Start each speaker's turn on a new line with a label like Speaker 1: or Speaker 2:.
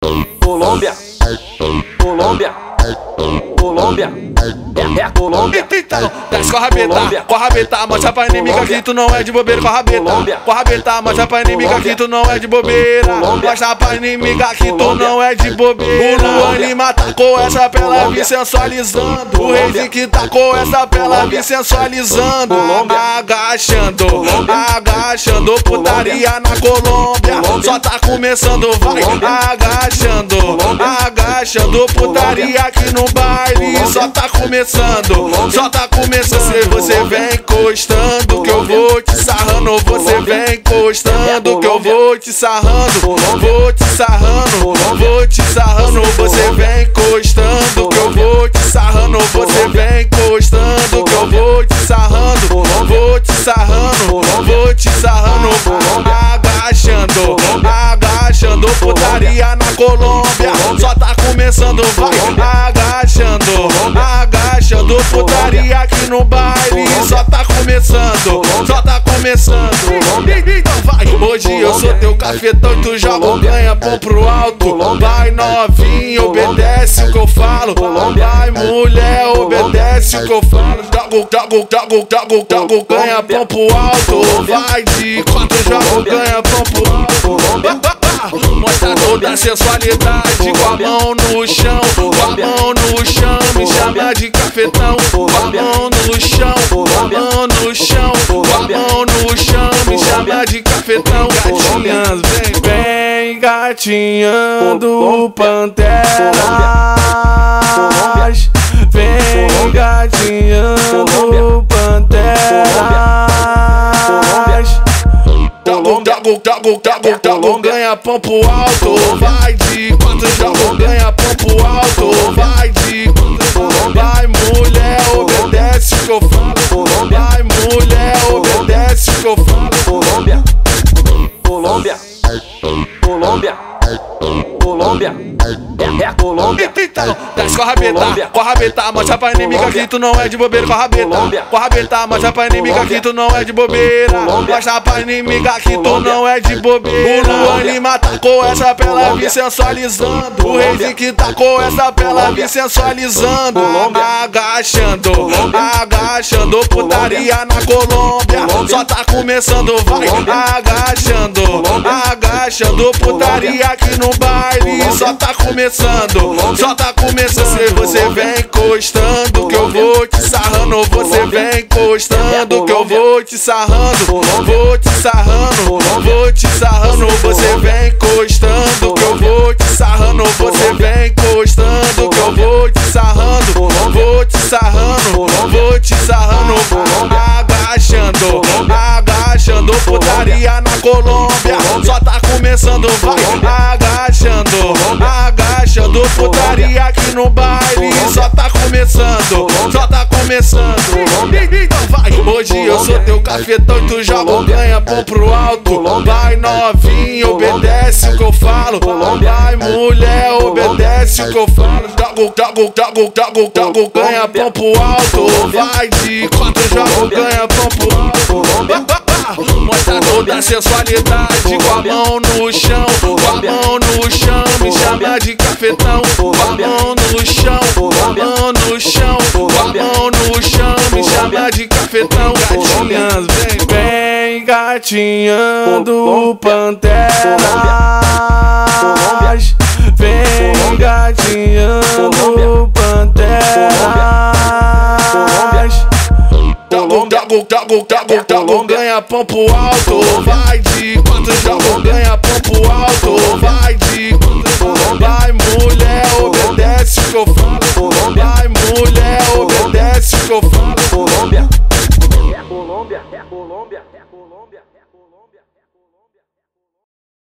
Speaker 1: Colômbia, Colômbia, Colômbia, é Colômbia.
Speaker 2: Então, desce com a rabeta, mostra pra inimiga que tu não é de bobeira. Com a rabeta, mostra pra inimiga que tu não é de bobeira. Mostra pra inimiga que tu não é de bobeira. O Luan Lima tacou essa pela vir sensualizando. O Reizinho que tacou essa pela vir sensualizando. Agachando, agachando, putaria na Colômbia. Só tá começando, vai agachando, agachando, putaria aqui no baile. Só tá começando, só tá começando. Você vem encostando que eu vou te sarrando. Você vem encostando que eu vou te sarrando. Vou te sarrando, vou te sarrando. Você vem encostando que eu vou te sarrando. Você vem encostando que eu vou te sarrando. Vou te sarrando, vou te sarrando. Agachando, agachando, putaria na Colômbia. Só tá começando, vai agachando, agachando, putaria aqui no baile. Só tá começando, só tá começando. Então vai, hoje eu sou teu cafetão e tu joga o ganha-pão pro alto. Vai novinho, obedece o que eu falo. Vai mulher, obedece o que eu falo. Joga o ganha-pão pro alto. Vai de quatro, joga o ganha-pão pro alto. Mostra toda a sensualidade com a mão no chão, com a mão no chão, me chama de cafetão. Com a mão no chão, com a mão no chão, com a mão no chão, me chama de cafetão. Gatinhas, vem gatinhando, panteras. Vem gatinhando, panteras. Joga ganha-pão pro alto. Vai de quatro, joga ganha-pão pro alto. Vai de quatro, vai mulher, obedece o que eu falo. Vai mulher, obedece o que eu falo.
Speaker 1: Colômbia, Colômbia, Colômbia, Colômbia, é Colômbia.
Speaker 2: Então, desce com a rabeta, mostra pra inimiga que tu não é de bobeira. Com a rabeta, mostra pra inimiga que tu não é de bobeira. Mostra pra inimiga que tu não é de bobeira. O Luan Lima tacou essa pela vir sensualizando. O Reizinho que tacou essa pela vir sensualizando. Agachando, agachando, putaria na Colômbia. Só tá começando, vai agachando, agachando, putaria aqui no baile. Só tá começando, só tá começando. Você vem encostando que eu vou te sarrando. Você vem encostando que eu vou te sarrando. Vou te sarrando, vou te sarrando. Você vem encostando que eu vou te sarrando. Você vem encostando que eu vou te sarrando. Vou te sarrando, vou te sarrando. Agachando, agachando, putaria na Colômbia. Só tá começando, vai agachando, agachando, putaria aqui no baile. Só tá começando, só tá começando. Então vai, hoje eu sou teu cafetão e tu joga o ganha-pão pro alto. Vai novinho, obedece o que eu falo. Vai mulher, obedece o que eu falo. Joga o ganha-pão pro alto. Vai de quatro, joga o ganha-pão pro alto. Mostra toda a sensualidade com a mão no chão, com a mão no chão, me chama de cafetão. Com a mão no chão, com a mão no chão, com a mão no chão, me chama de cafetão. Gatinhas, vem gatinhando, panteras. Vem gatinhando, panteras. Joga ganha-pão pro alto. Vai de quatro, joga ganha-pão pro alto. Vai de quatro, vai mulher, obedece o que eu falo. Vai mulher, obedece o que eu falo.
Speaker 1: Colômbia, é Colômbia, é Colômbia, é Colômbia, é Colômbia.